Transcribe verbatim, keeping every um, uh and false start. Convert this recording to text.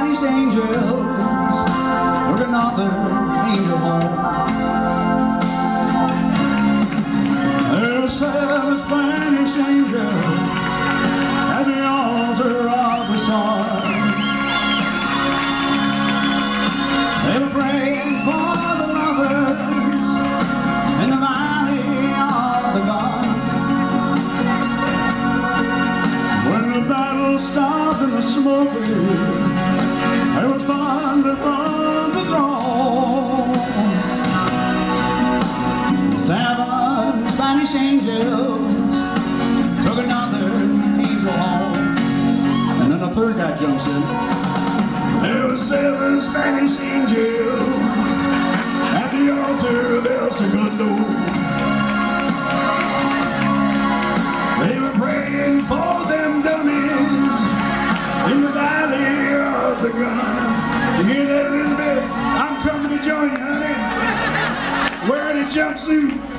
Spanish angels took another angel home. There were seven Spanish angels at the altar of the sun. They were praying for the lovers in the valley of the gun. When the battle stopped and the smoke cleared, there was thunder from the throne. Seven Spanish angels took another angel home. And then the third guy jumps in. There were seven Spanish angels at the altar of El Segundo. They were praying for them dummies in the valley of the gun. You hear that, Elizabeth? I'm coming to join you, honey. Wearing a jumpsuit.